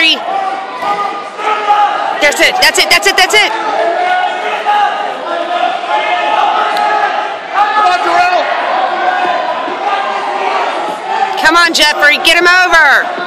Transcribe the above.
Jeffrey. That's it. That's it. That's it. That's it. Come on, Jerome. Come on, Jeffrey. Get him over.